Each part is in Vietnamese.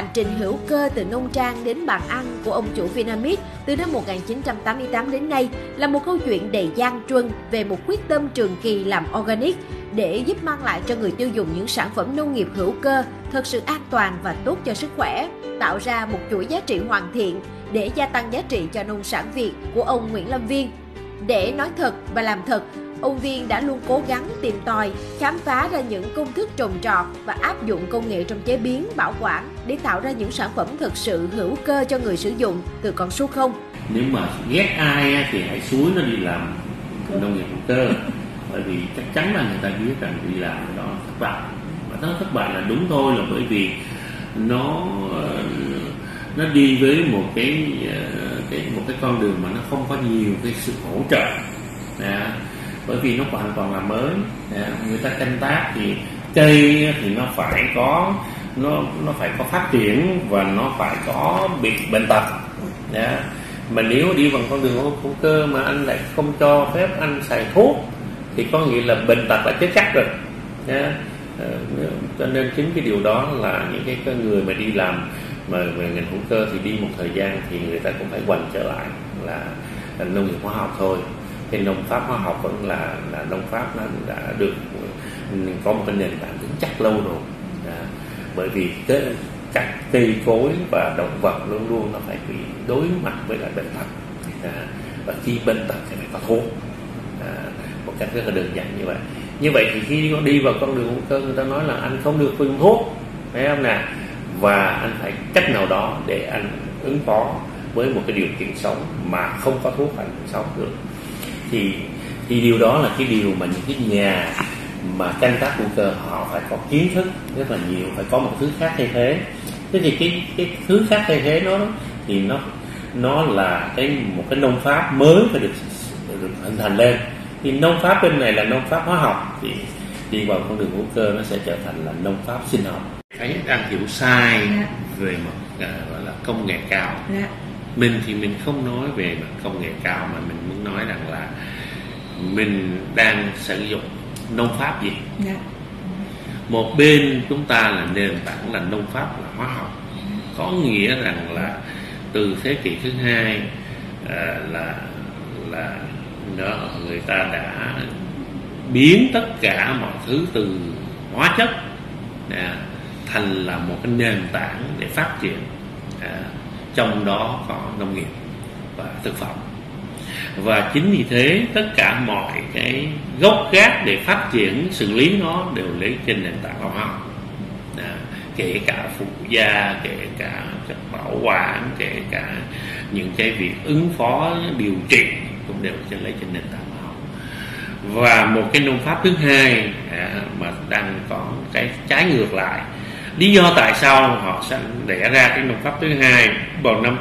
hành trình hữu cơ từ nông trang đến bàn ăn của ông chủ Vinamilk từ năm 1988 đến nay là một câu chuyện đầy gian truân về một quyết tâm trường kỳ làm organic để giúp mang lại cho người tiêu dùng những sản phẩm nông nghiệp hữu cơ thật sự an toàn và tốt cho sức khỏe, tạo ra một chuỗi giá trị hoàn thiện để gia tăng giá trị cho nông sản Việt của ông Nguyễn Lâm Viên. Để nói thật và làm thật, ông Viên đã luôn cố gắng tìm tòi, khám phá ra những công thức trồng trọt và áp dụng công nghệ trong chế biến, bảo quản để tạo ra những sản phẩm thực sự hữu cơ cho người sử dụng từ con số 0. Nếu mà ghét ai thì hãy xúi nó đi làm nông nghiệp hữu cơ, bởi vì chắc chắn là người ta biết rằng đi làm cái đó thất bại. Và nó thất bại là đúng thôi, là bởi vì nó đi với một cái con đường mà nó không có nhiều cái sự hỗ trợ. Bởi vì nó hoàn toàn là mới. Người ta canh tác thì cây thì nó phải có phát triển và nó phải có bị bệnh tật. Mà nếu đi bằng con đường hữu cơ mà anh lại không cho phép anh xài thuốc thì có nghĩa là bệnh tật là chết chắc rồi. Cho nên chính cái điều đó là những cái người mà đi làm mà về ngành hữu cơ thì đi một thời gian thì người ta cũng phải quay trở lại là nông nghiệp hóa học thôi. Cái nông pháp hóa học vẫn là nông pháp, nó đã được có một cái nền tảng vững chắc lâu rồi. Bởi vì các cây cối và động vật luôn luôn nó phải bị đối mặt với lại bệnh tật, và khi bệnh tật thì phải có thuốc, một cách rất là đơn giản như vậy. Như vậy thì khi nó đi vào con đường hữu cơ, người ta nói là anh không được dùng thuốc, phải không nào? Và anh phải cách nào đó để anh ứng phó với một cái điều kiện sống mà không có thuốc anh sống được. Thì điều đó là cái điều mà những cái nhà mà canh tác hữu cơ họ phải có kiến thức rất là nhiều, phải có một thứ khác thay thế. Thế thì cái thứ khác thay thế nó thì nó là một cái nông pháp mới phải được hình thành lên. Thì nông pháp bên này là nông pháp hóa học, thì đi vào con đường hữu cơ nó sẽ trở thành là nông pháp sinh học. Thấy đang hiểu sai về mặt gọi là công nghệ cao. Mình thì mình không nói về mặt công nghệ cao, mà mình muốn nói rằng là mình đang sử dụng nông pháp gì. Một bên chúng ta là nền tảng là nông pháp là hóa học, có nghĩa rằng là từ thế kỷ thứ 2 là người ta đã biến tất cả mọi thứ từ hóa chất thành là một cái nền tảng để phát triển, trong đó có nông nghiệp và thực phẩm. Và chính vì thế tất cả mọi cái gốc gác để phát triển xử lý nó đều lấy trên nền tảng hóa học, kể cả phụ gia, kể cả chất bảo quản, kể cả những cái việc ứng phó điều trị cũng đều lấy trên nền tảng hóa học. Và một cái nông pháp thứ hai mà đang có cái trái ngược lại. Lý do tại sao họ sẽ đẻ ra cái nông pháp thứ hai vào năm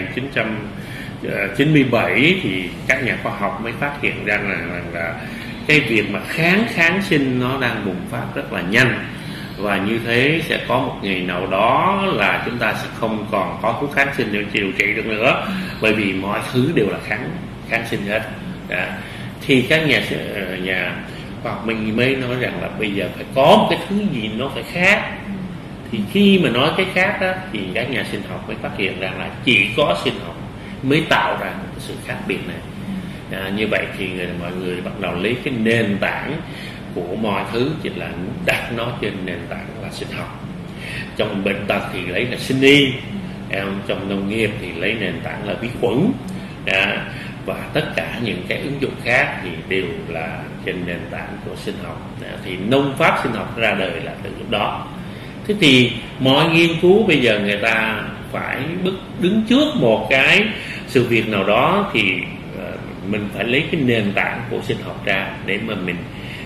1997 thì các nhà khoa học mới phát hiện ra là cái việc mà kháng sinh nó đang bùng phát rất là nhanh, và như thế sẽ có một ngày nào đó là chúng ta sẽ không còn có thuốc kháng sinh để điều trị được nữa, bởi vì mọi thứ đều là kháng sinh hết. Thì các nhà khoa học mình mới nói rằng là bây giờ phải có một cái thứ gì nó phải khác. Thì khi mà nói cái khác đó, thì các nhà sinh học mới phát hiện rằng là chỉ có sinh học mới tạo ra một sự khác biệt này. Như vậy thì mọi người bắt đầu lấy cái nền tảng của mọi thứ chỉ là đặt nó trên nền tảng là sinh học. Trong bệnh tật thì lấy là sinh y, trong nông nghiệp thì lấy nền tảng là vi khuẩn, và tất cả những cái ứng dụng khác thì đều là trên nền tảng của sinh học. Thì nông pháp sinh học ra đời là từ lúc đó. Thế thì mọi nghiên cứu bây giờ người ta phải đứng trước một cái sự việc nào đó, thì mình phải lấy cái nền tảng của sinh học ra để mà mình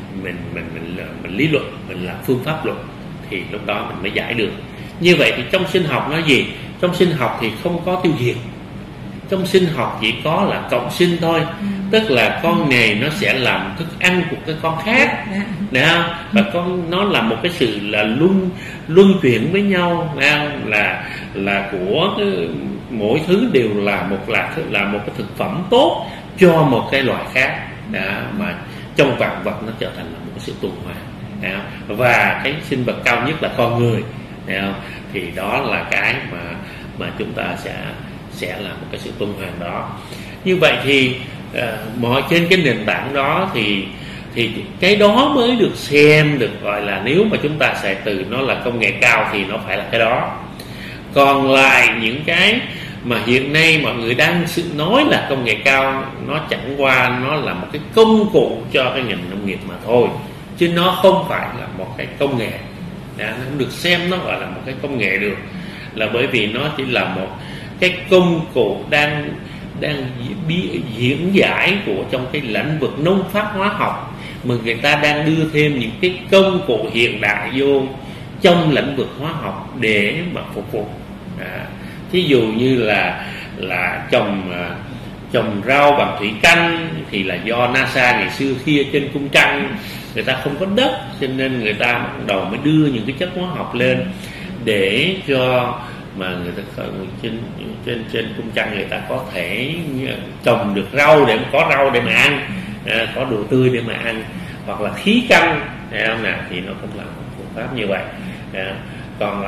lý luận, mình làm phương pháp luận, thì lúc đó mình mới giải được. Như vậy thì trong sinh học nói gì? Trong sinh học thì không có tiêu diệt, trong sinh học chỉ có là cộng sinh thôi. Tức là con này nó sẽ làm thức ăn của cái con khác, đúng không? Và nó là một cái sự là luân chuyển với nhau, là của mỗi thứ đều là một cái thực phẩm tốt cho một cái loại khác, mà trong vạn vật nó trở thành là một cái sự tuần hoàn. Và cái sinh vật cao nhất là con người, thấy không? Thì đó là cái mà chúng ta sẽ là một cái sự tuần hoàn đó. Như vậy thì mọi trên cái nền tảng đó thì cái đó mới được xem, được gọi là, nếu mà chúng ta xài từ nó là công nghệ cao thì nó phải là cái đó. Còn lại những cái mà hiện nay mọi người đang nói là công nghệ cao, nó chẳng qua nó là một cái công cụ cho cái ngành nông nghiệp mà thôi, chứ nó không phải là một cái công nghệ. Nó không được xem nó gọi là một cái công nghệ được, là bởi vì nó chỉ là một cái công cụ đang diễn giải của trong cái lĩnh vực nông pháp hóa học, mà người ta đang đưa thêm những cái công cụ hiện đại vô trong lĩnh vực hóa học để mà phục vụ. Thí dụ như là trồng rau bằng thủy canh thì là do NASA ngày xưa khi ở trên cung trăng người ta không có đất, cho nên người ta bắt đầu mới đưa những cái chất hóa học lên để cho mà người ta trên cung trăng người ta có thể trồng được rau, để có rau để mà ăn, có đồ tươi để mà ăn, hoặc là khí canh, thấy không nào? Thì nó cũng là một phương pháp như vậy. Còn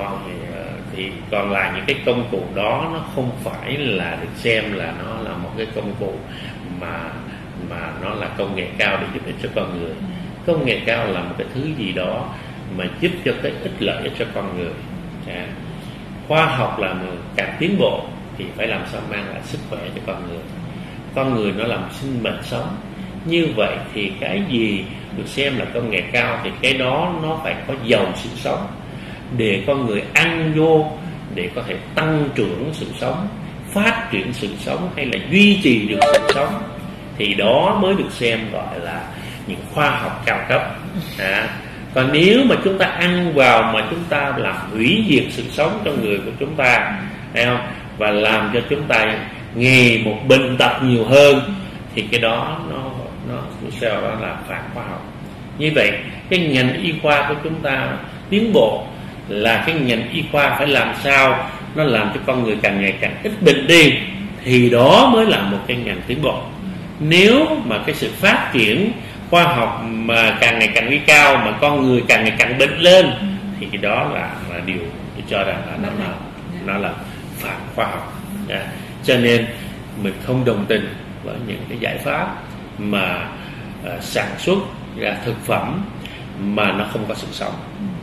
lại những cái công cụ đó nó không phải là được xem là nó là một cái công cụ mà nó là công nghệ cao để giúp ích cho con người. Công nghệ cao là một cái thứ gì đó mà giúp cho cái ích lợi cho con người. Khoa học là càng tiến bộ thì phải làm sao mang lại sức khỏe cho con người. Con người nó là một sinh mệnh sống. Như vậy thì cái gì được xem là công nghệ cao thì cái đó nó phải có giàu sự sống, để con người ăn vô để có thể tăng trưởng sự sống, phát triển sự sống, hay là duy trì được sự sống, thì đó mới được xem gọi là những khoa học cao cấp. Còn nếu mà chúng ta ăn vào mà chúng ta làm hủy diệt sự sống cho người của chúng ta, thấy không? Và làm cho chúng ta ngày một bệnh tật nhiều hơn, thì cái đó nó sao đó là phản khoa học. Như vậy cái ngành y khoa của chúng ta tiến bộ là cái ngành y khoa phải làm sao nó làm cho con người càng ngày càng ít bệnh đi, thì đó mới là một cái ngành tiến bộ. Nếu mà cái sự phát triển khoa học mà càng ngày càng đi cao mà con người càng ngày càng bệnh lên, thì cái đó là điều tôi cho rằng là nó là phản khoa học. Cho nên mình không đồng tình với những cái giải pháp mà sản xuất ra thực phẩm mà nó không có sự sống.